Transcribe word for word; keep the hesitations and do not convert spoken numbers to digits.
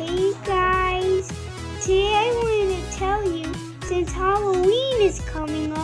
Hey guys, today I wanted to tell you, since Halloween is coming up,